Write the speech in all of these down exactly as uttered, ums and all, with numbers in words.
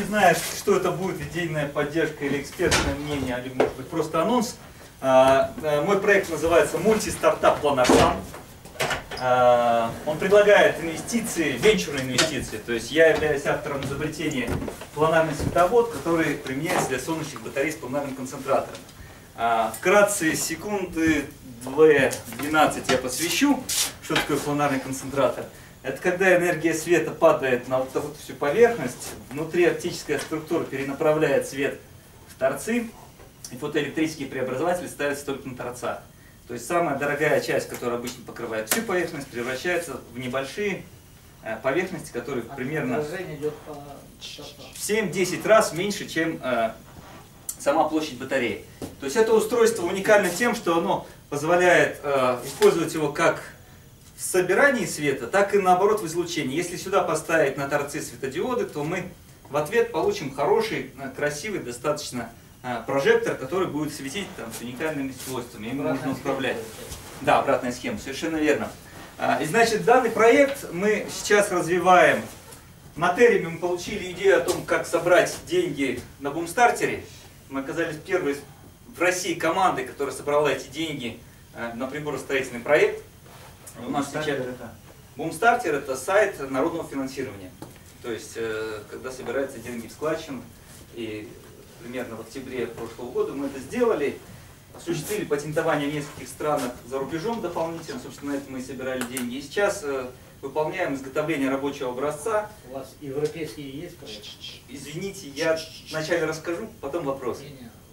знает, что это будет, идейная поддержка или экспертное мнение, или может быть просто анонс. Мой проект называется «Мультистартап Планарсан». Он предлагает инвестиции, венчурные инвестиции. То есть я являюсь автором изобретения планарный световод, который применяется для солнечных батарей с планарным концентратором. Вкратце, секунды две-двенадцать я посвящу, что такое планарный концентратор. Это когда энергия света падает на вот эту всю поверхность, внутри оптическая структура перенаправляет свет в торцы, и фотоэлектрические преобразователи ставятся только на торцах. То есть самая дорогая часть, которая обычно покрывает всю поверхность, превращается в небольшие поверхности, которые а примерно в семь-десять раз меньше, чем э, сама площадь батареи. То есть это устройство уникально тем, что оно позволяет э, использовать его как в собирании света, так и наоборот в излучении. Если сюда поставить на торцы светодиоды, то мы в ответ получим хороший, красивый, достаточно прожектор, который будет светить там, с уникальными свойствами. Им можно управлять. Да, обратная схема, совершенно верно. И значит, данный проект мы сейчас развиваем. На Тереме мы получили идею о том, как собрать деньги на бумстартере. Мы оказались первой в России командой, которая собрала эти деньги на приборостроительный проект. У нас сейчас бумстартер — это сайт народного финансирования. То есть, когда собираются деньги в складчину, и примерно в октябре прошлого года мы это сделали, осуществили патентование в нескольких странах за рубежом дополнительно, собственно, на это мы и собирали деньги. И сейчас выполняем изготовление рабочего образца. У вас европейские есть проекты? Извините, я вначале расскажу, потом вопрос.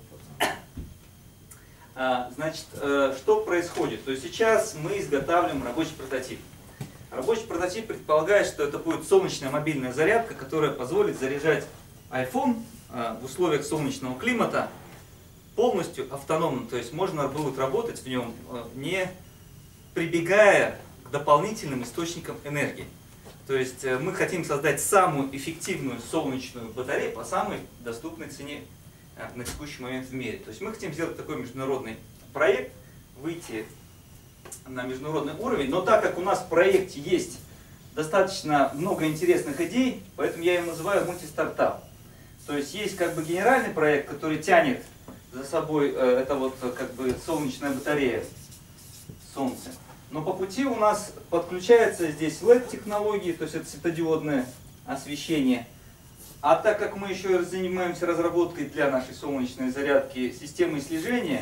Значит, что происходит? То есть сейчас мы изготавливаем рабочий прототип. Рабочий прототип предполагает, что это будет солнечная мобильная зарядка, которая позволит заряжать iPhone в условиях солнечного климата полностью автономно. То есть можно будет работать в нем, не прибегая к дополнительным источникам энергии. То есть мы хотим создать самую эффективную солнечную батарею по самой доступной цене на текущий момент в мире. То есть мы хотим сделать такой международный проект, выйти на международный уровень, но так как у нас в проекте есть достаточно много интересных идей, поэтому я его называю мультистартап. То есть есть как бы генеральный проект, который тянет за собой э, это вот как бы солнечная батарея, солнце. Но по пути у нас подключается здесь эл и ди-технологии, то есть это светодиодное освещение. А так как мы еще занимаемся разработкой для нашей солнечной зарядки системы слежения,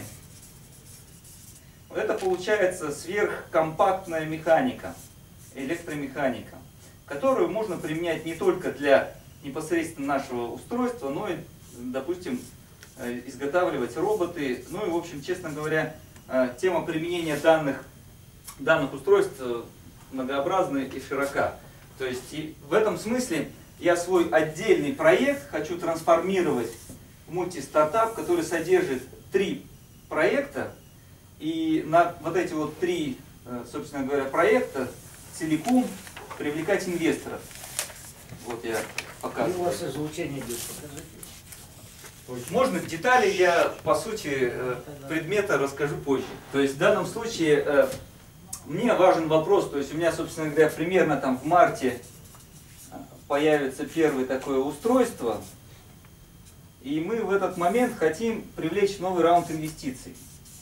это получается сверхкомпактная механика, электромеханика, которую можно применять не только для непосредственно нашего устройства, но и, допустим, изготавливать роботы. Ну и, в общем, честно говоря, тема применения данных, данных устройств многообразна и широка. То есть и в этом смысле я свой отдельный проект хочу трансформировать в мультистартап, который содержит три проекта. И на вот эти вот три, собственно говоря, проекта целиком привлекать инвесторов. Вот я показываю. И у вас излучение идет, покажите. Можно детали, я по сути предмета расскажу позже. То есть в данном случае мне важен вопрос, то есть у меня, собственно говоря, примерно там в марте появится первое такое устройство, и мы в этот момент хотим привлечь новый раунд инвестиций.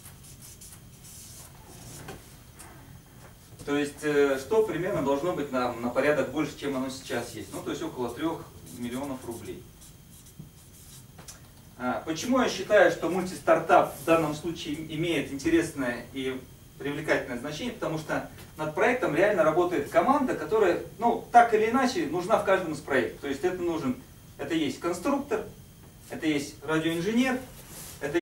То есть, что примерно должно быть нам на порядок больше, чем оно сейчас есть. Ну, то есть, около трех миллионов рублей. Почему я считаю, что мультистартап в данном случае имеет интересное и привлекательное значение? Потому что над проектом реально работает команда, которая, ну, так или иначе, нужна в каждом из проектов. То есть, это нужен, это есть конструктор, это есть радиоинженер,